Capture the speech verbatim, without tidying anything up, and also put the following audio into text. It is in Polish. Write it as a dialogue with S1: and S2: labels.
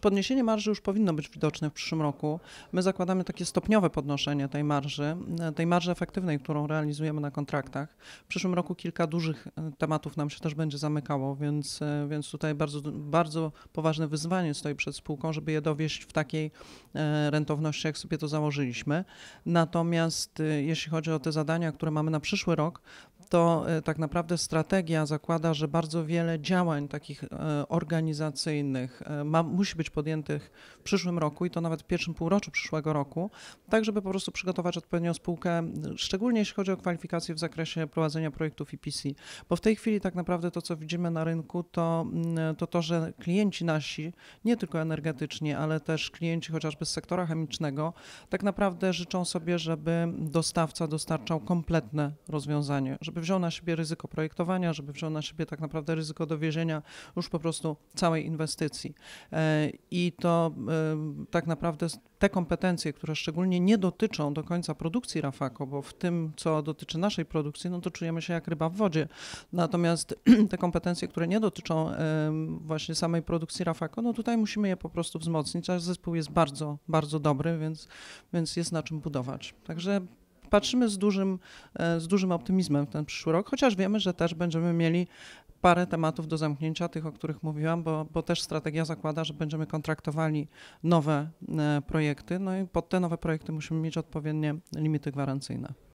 S1: Podniesienie marży już powinno być widoczne w przyszłym roku. My zakładamy takie stopniowe podnoszenie tej marży, tej marży efektywnej, którą realizujemy na kontraktach. W przyszłym roku kilka dużych tematów nam się też będzie zamykało, więc, więc tutaj bardzo, bardzo poważne wyzwanie stoi przed spółką, żeby je dowieść w takiej rentowności, jak sobie to założyliśmy. Natomiast jeśli chodzi o te zadania, które mamy na przyszły rok, to tak naprawdę strategia zakłada, że bardzo wiele działań takich organizacyjnych ma, musi być podjętych w przyszłym roku i to nawet w pierwszym półroczu przyszłego roku, tak żeby po prostu przygotować odpowiednią spółkę, szczególnie jeśli chodzi o kwalifikacje w zakresie prowadzenia projektów E P C, bo w tej chwili tak naprawdę to, co widzimy na rynku, to to, to że klienci nasi, nie tylko energetyczni, ale też klienci chociażby z sektora chemicznego, tak naprawdę życzą sobie, żeby dostawca dostarczał kompletne rozwiązanie, żeby wziął na siebie ryzyko projektowania, żeby wziął na siebie tak naprawdę ryzyko dowiezienia już po prostu całej inwestycji. I to tak naprawdę te kompetencje, które szczególnie nie dotyczą do końca produkcji Rafako, bo w tym, co dotyczy naszej produkcji, no to czujemy się jak ryba w wodzie. Natomiast te kompetencje, które nie dotyczą właśnie samej produkcji Rafako, no tutaj musimy je po prostu wzmocnić, a zespół jest bardzo, bardzo dobry, więc, więc jest na czym budować. Także patrzymy z dużym, z dużym optymizmem w ten przyszły rok, chociaż wiemy, że też będziemy mieli parę tematów do zamknięcia, tych, o których mówiłam, bo, bo też strategia zakłada, że będziemy kontraktowali nowe projekty, no i pod te nowe projekty musimy mieć odpowiednie limity gwarancyjne.